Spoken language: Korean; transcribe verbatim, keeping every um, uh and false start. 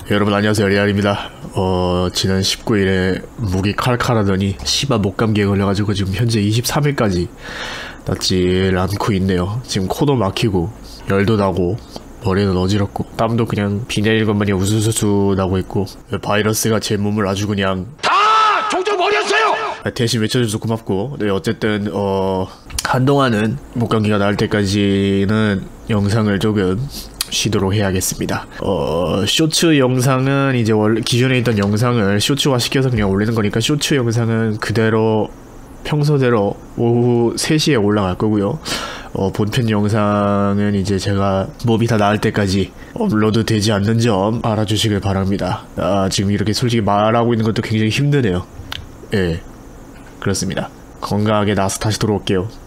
여러분 안녕하세요, 리알입니다. 어 지난 십구 일에 목이 칼칼하더니 씨바 목감기에 걸려가지고 지금 현재 이십삼 일까지 낫질 않고 있네요. 지금 코도 막히고 열도 나고 머리는 어지럽고 땀도 그냥 비 내릴 것만이 우수수수 나고 있고 바이러스가 제 몸을 아주 그냥 다 종져버렸어요! 대신 외쳐줘서 고맙고, 네 어쨌든 어 한동안은 목감기가 나을 때까지는 영상을 조금 쉬도록 해야겠습니다. 어 쇼츠 영상은 이제 원래 기존에 있던 영상을 쇼츠화 시켜서 그냥 올리는 거니까 쇼츠 영상은 그대로 평소대로 오후 세 시에 올라갈 거고요. 어 본편 영상은 이제 제가 몸이 다 나을 때까지 업로드 되지 않는 점 알아주시길 바랍니다. 아 지금 이렇게 솔직히 말하고 있는 것도 굉장히 힘드네요. 예, 그렇습니다. 건강하게 나서 다시 돌아올게요.